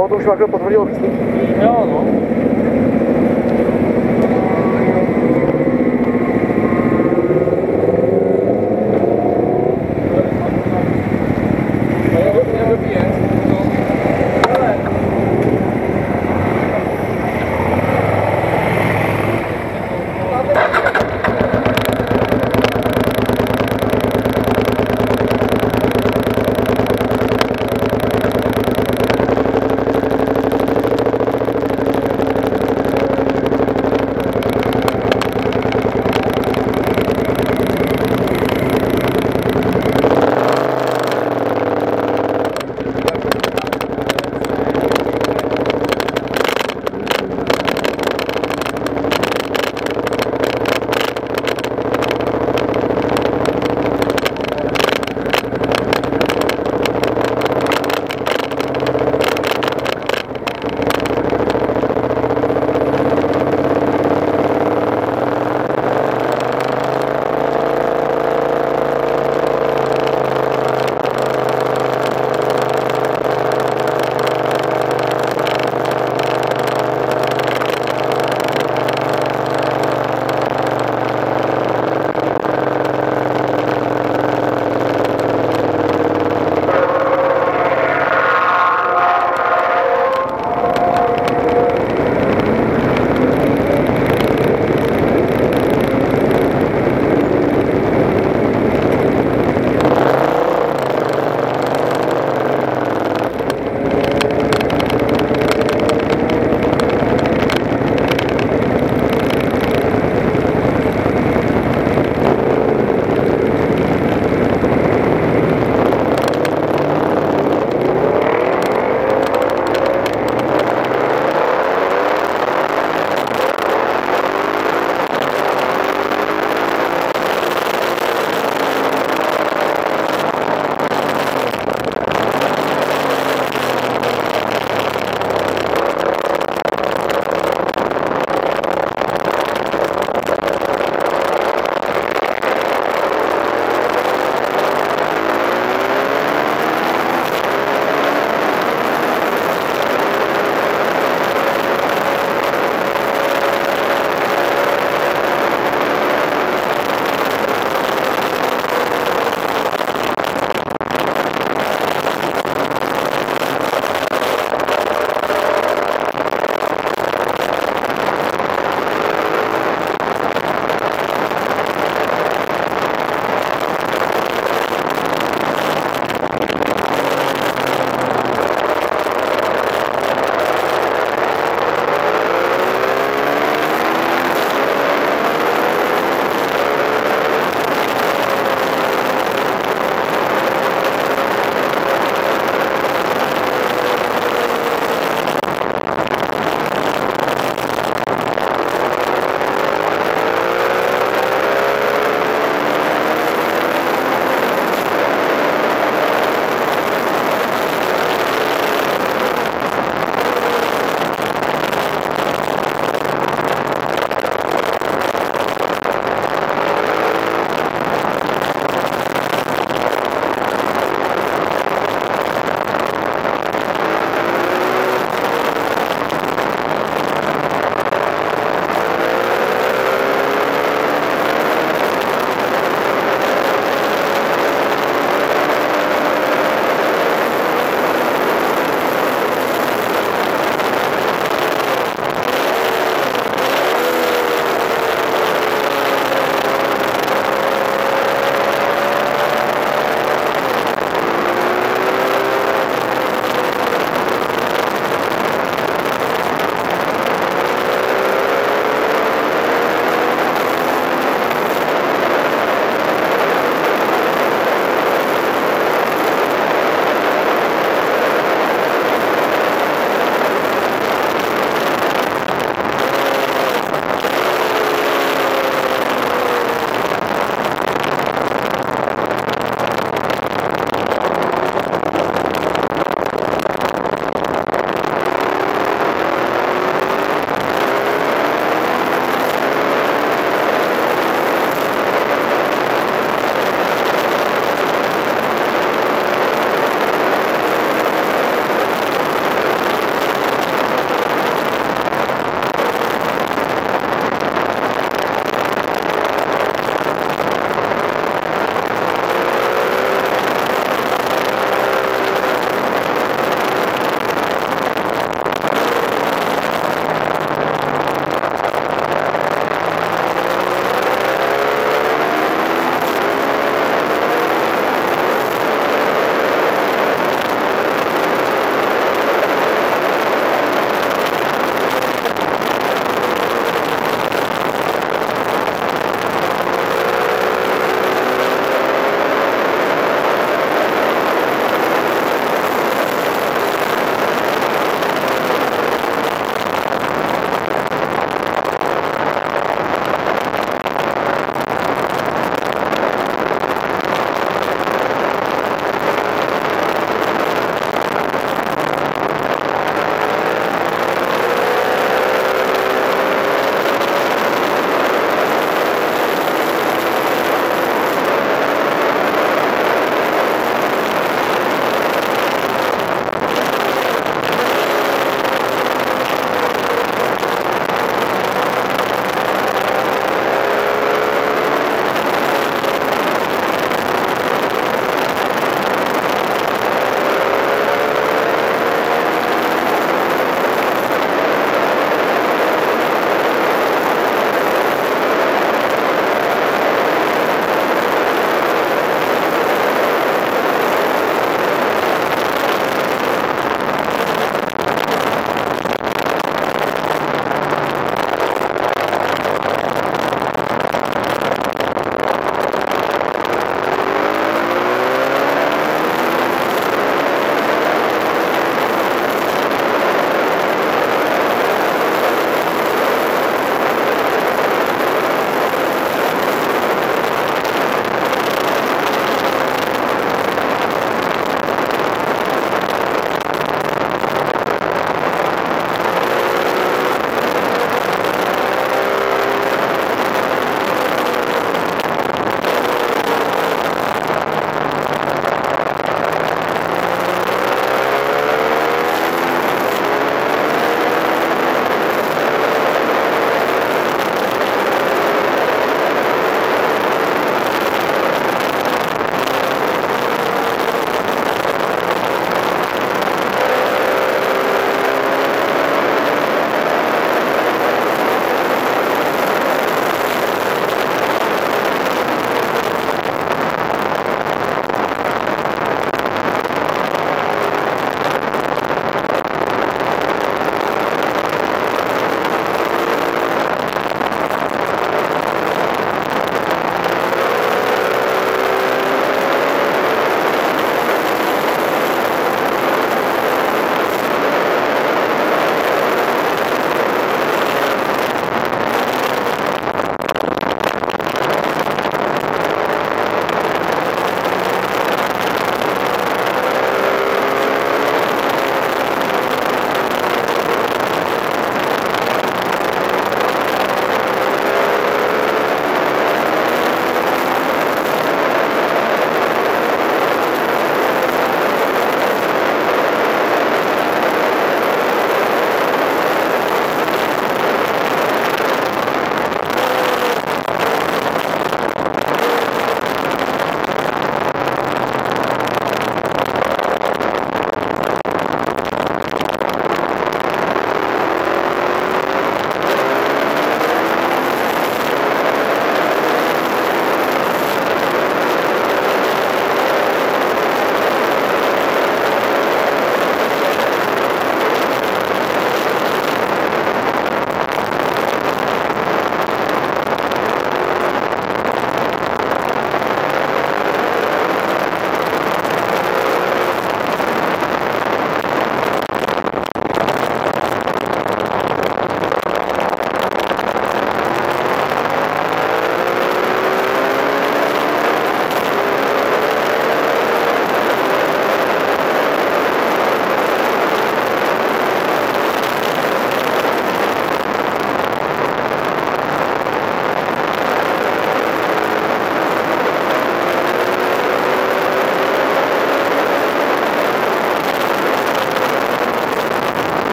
Jo, to už Makro potvrdil víc. Jo, no.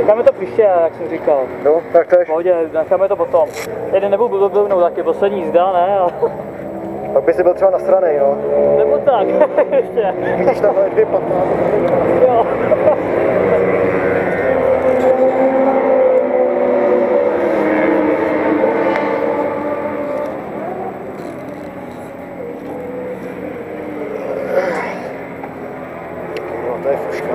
Necháme to příště, jak jsem říkal. No, tak tež. Pohodě, necháme to potom. Jeden nebudu blbnout, taky poslední jízda, ne? Pak by si byl třeba na straně, no. Nebo tak, ještě. Vidíš tamhle 2.15. Jo. No, to je fuška.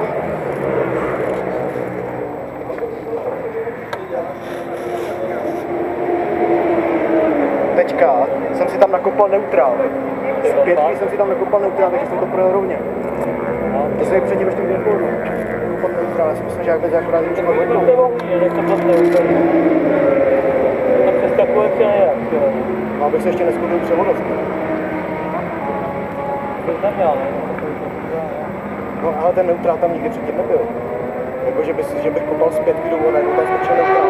Teďka jsem si tam nakopal neutrál. Z 5 jsem si tam nakopal neutrál, takže jsem to projel rovně. To se předtím ještě nebylo. Pod neutrál, já si myslím, že jak bez akorát už To je vohní, že to prostě úplně. To přeskakuje vše nejak, jo. No, abych se ještě neschodil převodovku. To jsi neměl, ne? No, ale ten neutrál tam nikdy předtím nebyl. Jako, že bych kopal z 5 dolů a najednou tam skočil neutrál.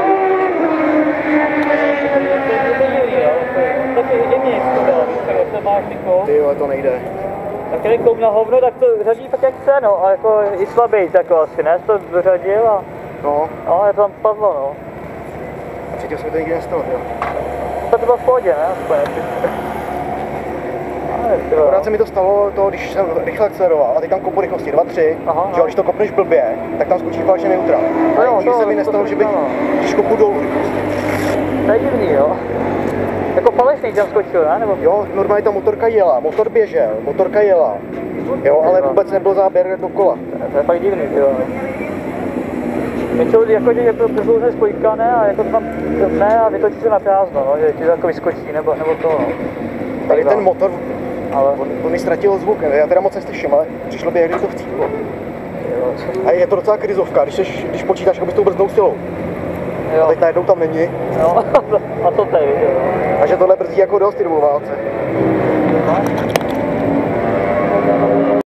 To je divný, jo. Taky i mě to dalo, víš, tak jak to máš ty koup. Ty jo, to nejde. Tak když koup na hovno, tak to řadí tak jak chce, no. A jako i slabý, jako asi, ne? To vyřadil a... No, No, je to tam spadlo, no. a předtím se mi to nikdy nestalo, jo. To bylo v pohodě, ne? Aspoň. Akorát se mi to stalo, když jsem rychle akceleroval a teď tam kopu rychlosti 2-3, Aha, že jo, když to kopneš blbě, tak tam skočí falešný neutrál. No jo, A nikdy to- se mi to nestalo, se že bych, stalo. když kopu dolů rychlosti. To je divný, jo. Jako falešný tam skočil, ne? Nebo... Jo, normálně ta motorka jela, motor běžel, motorka jela. Jo, ale vůbec nebyl záběr do kola. To je fakt divný, jo. Většinou jako, že jako přesloužné spojka, ne? A jako to tam ne a vytočí se na prázdno, no, že ti to jako vyskočí, nebo to, no. Tady ten motor, Ale... on mi ztratil zvuk, já teda moc neslyším, ale přišlo by, jak když to chcíplo. A je to docela krizovka, když počítáš jako s tou brzdnou silou. Jo. A teď najednou tam není. No, a to tady, jo. Takže tohle brzdí jako dost i do válce. No.